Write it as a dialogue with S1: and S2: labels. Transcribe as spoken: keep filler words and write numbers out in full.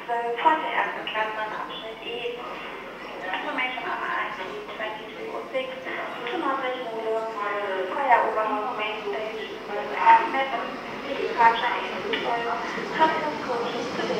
S1: zwölf, heute erste Klasse, Abschnitt E. Information on I C twenty-two oh six, to Northwest Molo, Fire Overhaul Main Stage, Met, departure is twelve, Customs Coaches to